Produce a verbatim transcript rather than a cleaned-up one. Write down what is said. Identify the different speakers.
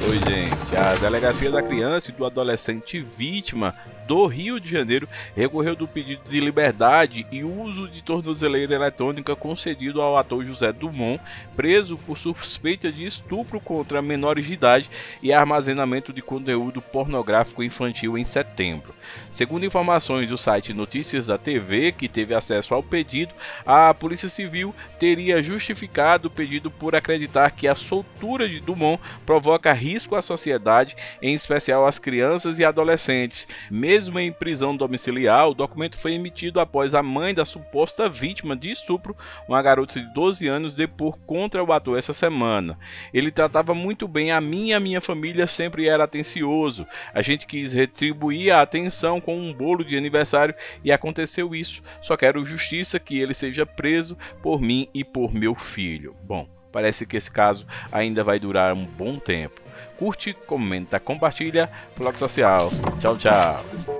Speaker 1: Oi, gente. A Delegacia da Criança e do Adolescente Vítima do Rio de Janeiro recorreu do pedido de liberdade e uso de tornozeleira eletrônica concedido ao ator José Dumont, preso por suspeita de estupro contra menores de idade e armazenamento de conteúdo pornográfico infantil em setembro. Segundo informações do site Notícias da T V, que teve acesso ao pedido, a Polícia Civil teria justificado o pedido por acreditar que a soltura de Dumont provoca risco à sociedade, em especial às crianças e adolescentes. Mesmo em prisão domiciliar, o documento foi emitido após a mãe da suposta vítima de estupro, uma garota de doze anos, depor contra o ator essa semana. Ele tratava muito bem a mim e a minha família, sempre era atencioso. A gente quis retribuir a atenção com um bolo de aniversário e aconteceu isso. Só quero justiça, que ele seja preso por mim e por meu filho. Bom, parece que esse caso ainda vai durar um bom tempo. Curte, comenta, compartilha. Flock Social. Tchau, tchau.